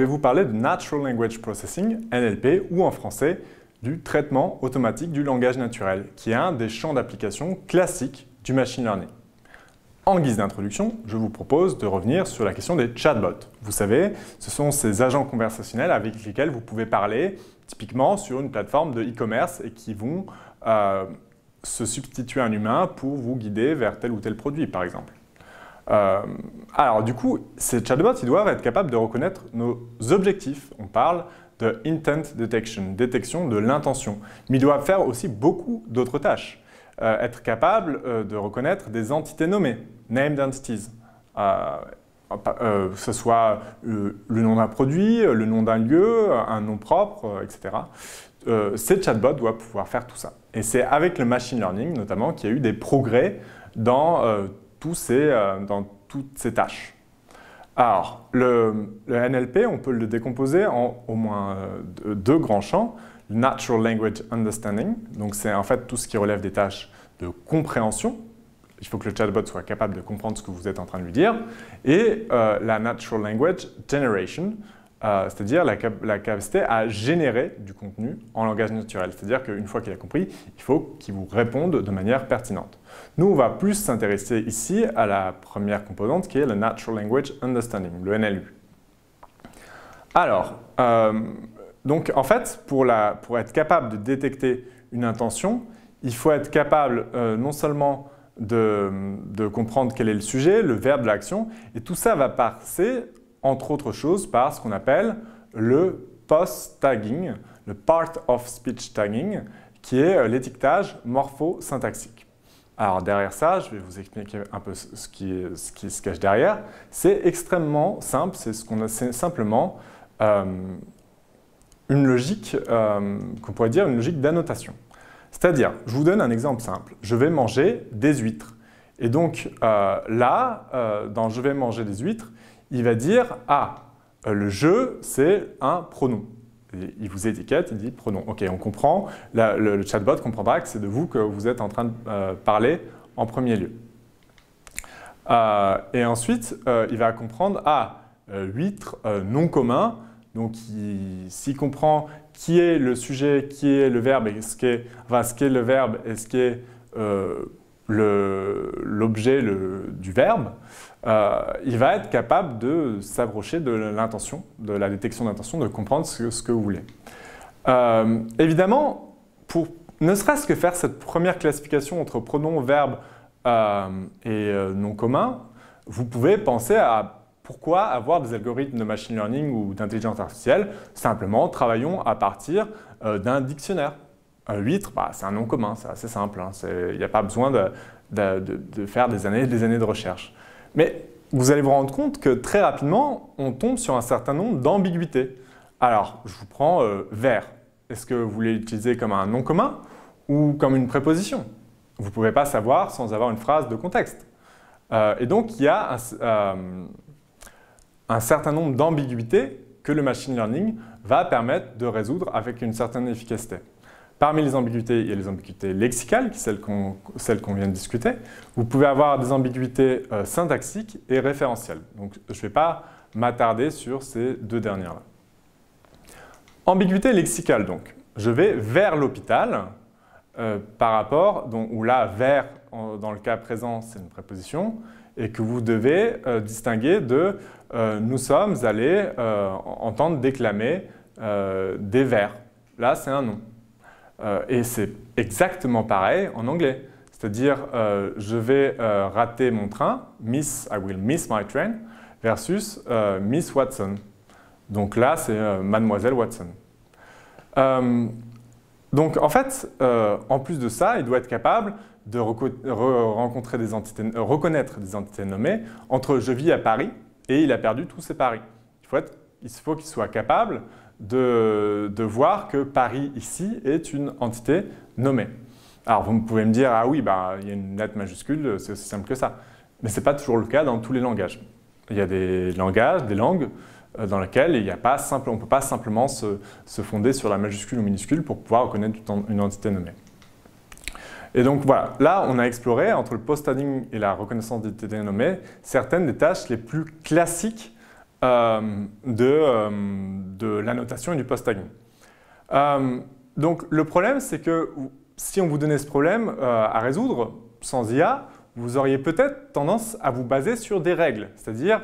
vais vous parler de Natural Language Processing, NLP, ou en français, du traitement automatique du langage naturel, qui est un des champs d'application classiques du machine learning. En guise d'introduction, je vous propose de revenir sur la question des chatbots. Vous savez, ce sont ces agents conversationnels avec lesquels vous pouvez parler, typiquement sur une plateforme de e-commerce et qui vont se substituer à un humain pour vous guider vers tel ou tel produit, par exemple. Alors du coup, ces chatbots, ils doivent être capables de reconnaître nos objectifs. On parle de intent detection, détection de l'intention. Mais ils doivent faire aussi beaucoup d'autres tâches. Être capables de reconnaître des entités nommées, named entities. Que ce soit le nom d'un produit, le nom d'un lieu, un nom propre, etc. Ces chatbots doivent pouvoir faire tout ça. Et c'est avec le machine learning, notamment, qu'il y a eu des progrès dans toutes ces tâches. Alors, le NLP, on peut le décomposer en au moins deux grands champs. Natural Language Understanding, donc c'est en fait tout ce qui relève des tâches de compréhension. Il faut que le chatbot soit capable de comprendre ce que vous êtes en train de lui dire. Et la Natural Language Generation, c'est-à-dire la capacité à générer du contenu en langage naturel. C'est-à-dire qu'une fois qu'il a compris, il faut qu'il vous réponde de manière pertinente. Nous, on va plus s'intéresser ici à la première composante qui est le Natural Language Understanding, le NLU. Alors, donc en fait, pour être capable de détecter une intention, il faut être capable non seulement de comprendre quel est le sujet, le verbe de l'action, et tout ça va passer, entre autres choses, par ce qu'on appelle le post-tagging, le part of speech tagging, qui est l'étiquetage morpho-syntaxique. Alors derrière ça, je vais vous expliquer un peu ce qui se cache derrière. C'est extrêmement simple, c'est simplement une logique, qu'on pourrait dire une logique d'annotation. C'est-à-dire, je vous donne un exemple simple. Je vais manger des huîtres. Et donc dans « je vais manger des huîtres », il va dire « ah, le je, c'est un pronom ». Il vous étiquette, il dit pronom. Ok, on comprend, le chatbot comprendra que c'est de vous que vous êtes en train de parler en premier lieu. Et ensuite, il va comprendre « ah, huître, nom commun ». Donc, s'il comprend qui est le sujet, qui est le verbe, et ce qu'est le verbe et ce qu'est l'objet du verbe, il va être capable de s'approcher de l'intention, de la détection d'intention, de comprendre ce que vous voulez. Évidemment, pour ne serait-ce que faire cette première classification entre pronom, verbe et nom commun, vous pouvez penser à pourquoi avoir des algorithmes de machine learning ou d'intelligence artificielle? Simplement, travaillons à partir d'un dictionnaire. Huître, c'est un nom commun, c'est assez simple. Hein, il n'y a pas besoin de faire des années et des années de recherche. Mais vous allez vous rendre compte que très rapidement, on tombe sur un certain nombre d'ambiguïtés. Alors, je vous prends vert. Est-ce que vous voulez l'utiliser comme un nom commun ou comme une préposition? Vous ne pouvez pas savoir sans avoir une phrase de contexte. Et donc, il y a un certain nombre d'ambiguïtés que le machine learning va permettre de résoudre avec une certaine efficacité. Parmi les ambiguïtés, il y a les ambiguïtés lexicales, celles qu'on vient de discuter. Vous pouvez avoir des ambiguïtés syntaxiques et référentielles. Donc, je ne vais pas m'attarder sur ces deux dernières-là. Ambiguïté lexicale, donc. Je vais vers l'hôpital, par rapport, où là, vers, dans le cas présent, c'est une préposition, et que vous devez distinguer de nous sommes allés entendre déclamer des vers. Là, c'est un nom. Et c'est exactement pareil en anglais. C'est-à-dire, je vais rater mon train, I will miss my train, versus Miss Watson. Donc là, c'est Mademoiselle Watson. Donc en fait, en plus de ça, il doit être capable de reconnaître des entités nommées entre « je vis à Paris » et « il a perdu tous ses paris ». Il faut qu'il soit capable de voir que Paris ici est une entité nommée. Alors vous pouvez me dire « ah oui, il y a une lettre majuscule, c'est aussi simple que ça ». Mais ce n'est pas toujours le cas dans tous les langages. Il y a des langages, des langues dans lesquelles on ne peut pas simplement se fonder sur la majuscule ou minuscule pour pouvoir reconnaître une entité nommée. Et donc voilà, là on a exploré entre le post-tagging et la reconnaissance d'identité nommée certaines des tâches les plus classiques de l'annotation et du post-tagging. Donc le problème, c'est que si on vous donnait ce problème à résoudre sans IA, vous auriez peut-être tendance à vous baser sur des règles. C'est-à-dire,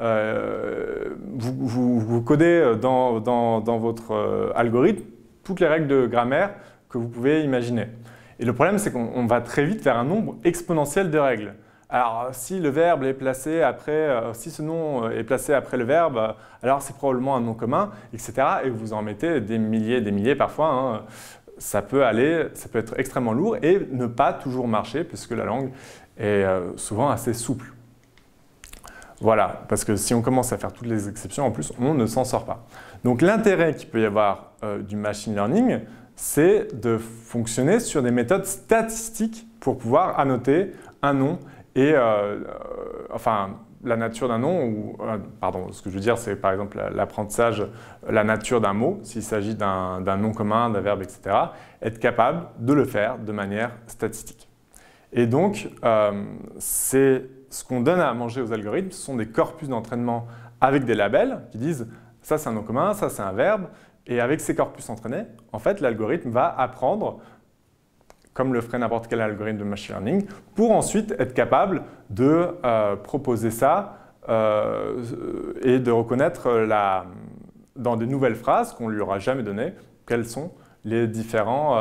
vous codez dans votre algorithme toutes les règles de grammaire que vous pouvez imaginer. Et le problème, c'est qu'on va très vite vers un nombre exponentiel de règles. Alors, si le verbe est placé après, si ce nom est placé après le verbe, alors c'est probablement un nom commun, etc. Et vous en mettez des milliers parfois. Hein. Ça peut être extrêmement lourd et ne pas toujours marcher puisque la langue est souvent assez souple. Voilà, parce que si on commence à faire toutes les exceptions, en plus, on ne s'en sort pas. Donc l'intérêt qu'il peut y avoir du machine learning, c'est de fonctionner sur des méthodes statistiques pour pouvoir annoter un nom et enfin la nature d'un nom, ou pardon, ce que je veux dire, c'est par exemple l'apprentissage, la nature d'un mot, s'il s'agit d'un nom commun, d'un verbe, etc., être capable de le faire de manière statistique. Et donc, c'est ce qu'on donne à manger aux algorithmes, ce sont des corpus d'entraînement avec des labels qui disent ça c'est un nom commun, ça c'est un verbe, et avec ces corpus entraînés, en fait, l'algorithme va apprendre, comme le ferait n'importe quel algorithme de machine learning, pour ensuite être capable de proposer ça et de reconnaître dans des nouvelles phrases qu'on ne lui aura jamais données, quels sont les différents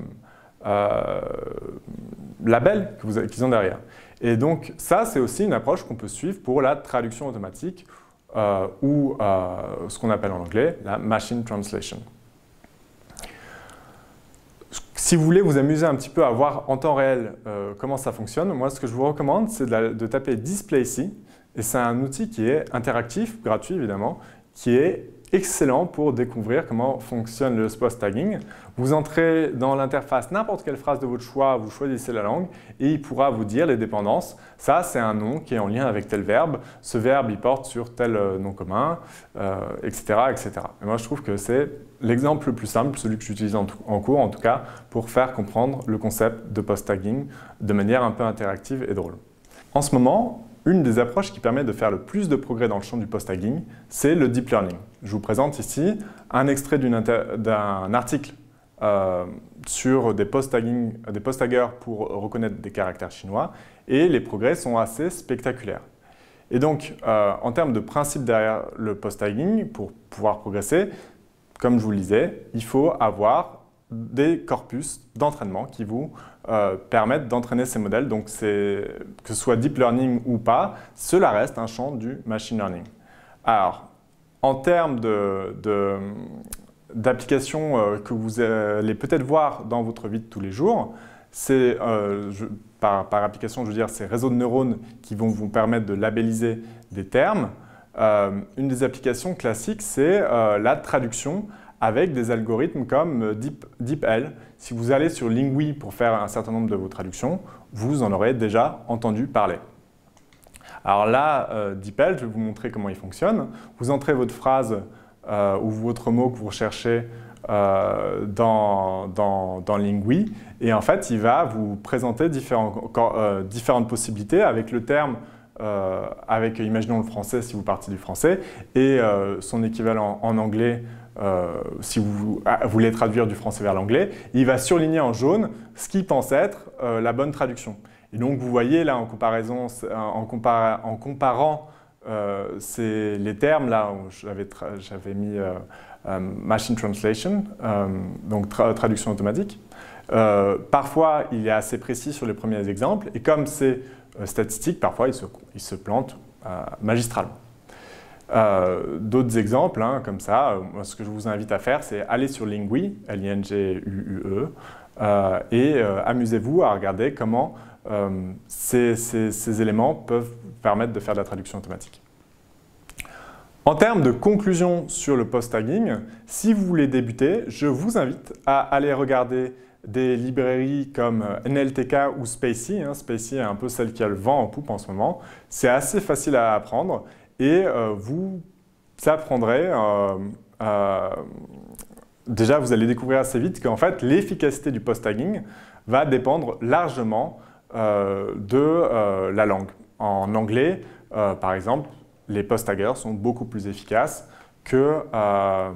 labels qu'ils ont derrière. Et donc ça, c'est aussi une approche qu'on peut suivre pour la traduction automatique ou ce qu'on appelle en anglais la machine translation. Si vous voulez vous amuser un petit peu à voir en temps réel comment ça fonctionne, moi ce que je vous recommande c'est de taper DisplayC, et c'est un outil qui est interactif, gratuit évidemment, qui est excellent pour découvrir comment fonctionne le post-tagging. Vous entrez dans l'interface n'importe quelle phrase de votre choix, vous choisissez la langue et il pourra vous dire les dépendances. Ça, c'est un nom qui est en lien avec tel verbe. Ce verbe, il porte sur tel nom commun, etc., etc. Et moi, je trouve que c'est l'exemple le plus simple, celui que j'utilise en cours en tout cas, pour faire comprendre le concept de post-tagging de manière un peu interactive et drôle. En ce moment, une des approches qui permet de faire le plus de progrès dans le champ du post-tagging, c'est le deep learning. Je vous présente ici un extrait d'un article sur des post-taggers pour reconnaître des caractères chinois, et les progrès sont assez spectaculaires. Et donc, en termes de principe derrière le post-tagging, pour pouvoir progresser, comme je vous le disais, il faut avoir des corpus d'entraînement qui vous permettent d'entraîner ces modèles. Donc, que ce soit deep learning ou pas, cela reste un champ du machine learning. Alors, en termes d'applications que vous allez peut-être voir dans votre vie de tous les jours, par application, je veux dire, ces réseaux de neurones qui vont vous permettre de labelliser des termes. Une des applications classiques, c'est la traduction avec des algorithmes comme DeepL. Si vous allez sur Lingui pour faire un certain nombre de vos traductions, vous en aurez déjà entendu parler. Alors là, DeepL, je vais vous montrer comment il fonctionne. Vous entrez votre phrase ou votre mot que vous recherchez dans Lingui, et en fait, il va vous présenter différentes possibilités avec le terme, imaginons le français si vous partez du français, et son équivalent en anglais si vous voulez traduire du français vers l'anglais. Il va surligner en jaune ce qu'il pense être la bonne traduction. Et donc, vous voyez là, en comparant les termes, là où j'avais mis machine translation, donc traduction automatique. Parfois, il est assez précis sur les premiers exemples, et comme c'est statistique, parfois il se plante magistralement. D'autres exemples, hein, comme ça, ce que je vous invite à faire, c'est aller sur Lingui, L-I-N-G-U-U-E, et amusez-vous à regarder comment ces éléments peuvent permettre de faire de la traduction automatique. En termes de conclusion sur le post-tagging, si vous voulez débuter, je vous invite à aller regarder des librairies comme NLTK ou spaCy. spaCy est un peu celle qui a le vent en poupe en ce moment. C'est assez facile à apprendre et vous apprendrez, déjà vous allez découvrir assez vite qu'en fait l'efficacité du post-tagging va dépendre largement de la langue. En anglais, par exemple, les post-taggers sont beaucoup plus efficaces en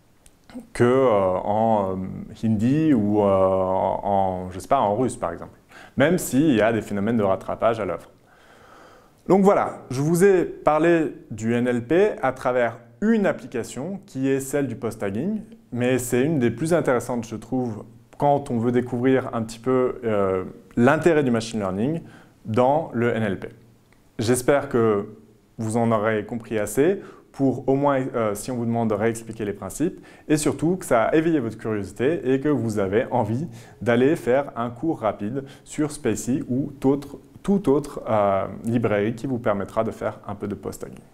hindi ou je sais pas, en russe par exemple, même s'il y a des phénomènes de rattrapage à l'œuvre. Donc voilà, je vous ai parlé du NLP à travers une application qui est celle du post-tagging, mais c'est une des plus intéressantes, je trouve, quand on veut découvrir un petit peu l'intérêt du machine learning dans le NLP. J'espère que vous en aurez compris assez pour au moins, si on vous demande de réexpliquer les principes, et surtout que ça a éveillé votre curiosité et que vous avez envie d'aller faire un cours rapide sur spaCy ou toute autre librairie qui vous permettra de faire un peu de post-tagging.